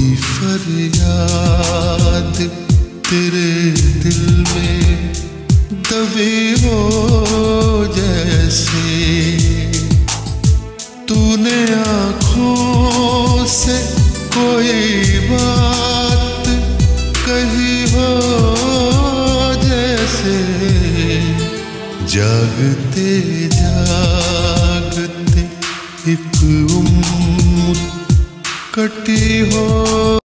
फरियाद तेरे दिल में दबी हो जैसे, तूने आँखों से कोई बात कही हो जैसे, जागते जागते एक उम्र कटी हो।